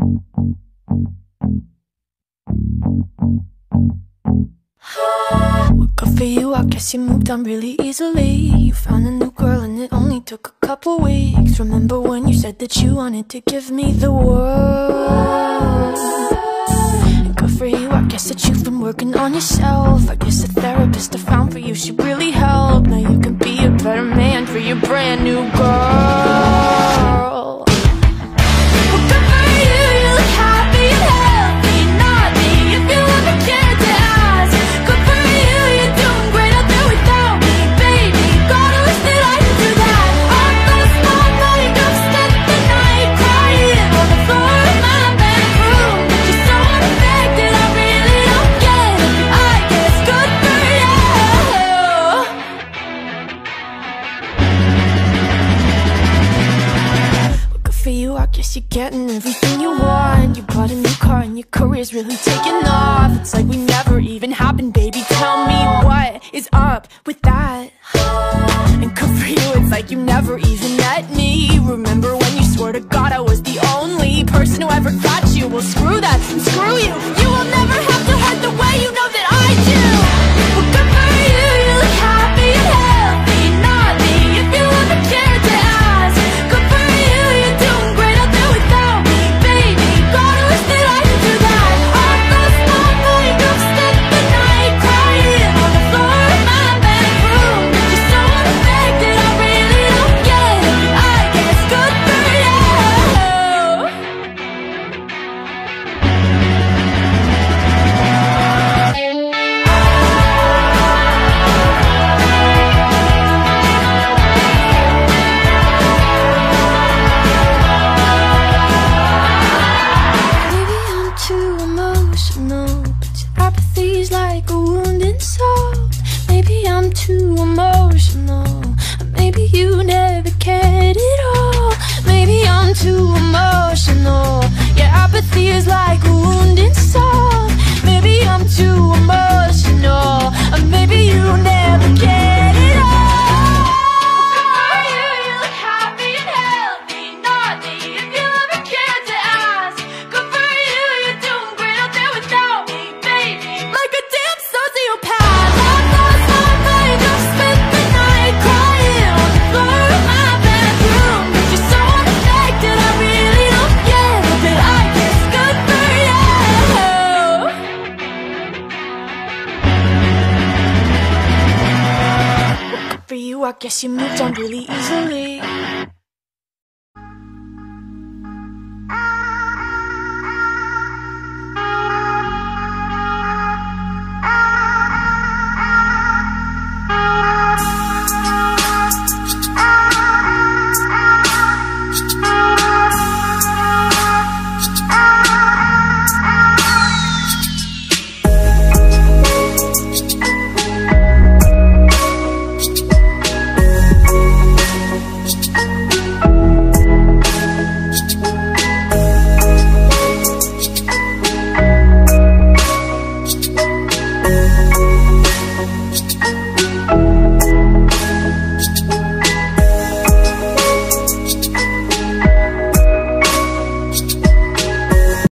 Well, good for you, I guess you moved on really easily. You found a new girl and it only took a couple weeks. Remember when you said that you wanted to give me the world? And good for you, I guess that you've been working on yourself. I guess the therapist I found for you should really help. Now you can be a better man for your brand new girl. Well, good for you, you look happy and healthy, not me, if you ever cared to ask. Good for you, you're doing great out there without me, baby. Gotta wish that I could do that. All those small makeup, spent the night crying on the floor of my bedroom. You're so unaffected, I really don't get it. I guess good for you. Well, good for you, I guess you're getting everything you want. You bought a new car and your career's really taking off. It's like we never even happened, baby. Tell me what is up with that? And good for you, it's like you never even met me. Remember when you swore to God I was the only person who ever got you? Well, screw that and screw you. You will never have to hurt the way you know that I do. Well, good for you, you look happy and healthy, not me, if you ever cared to ask. Good for you, you're doing great out there without me, baby. Gotta wish that I could do that. All those small makeup, spent the night crying on the floor of my bedroom. You're so unaffected, I really don't get it. I guess good for you. Maybe I'm too emotional, but your apathy's like a wounded soul. Maybe I'm too emotional, or maybe you never cared at all. Maybe I'm too emotional, your apathy is like a wounded soul. Maybe I'm too emotional, or maybe you never cared at all. You look happy and healthy, not me, if you ever cared to ask. Good for you, you're doing great out there without me, baby. Like a damn sociopath. All those small makeup, spent the night crying on the floor of my bedroom. But you're so unaffected, I really don't get it. But I guess good for you. Well, good for you, I guess you moved on really easily.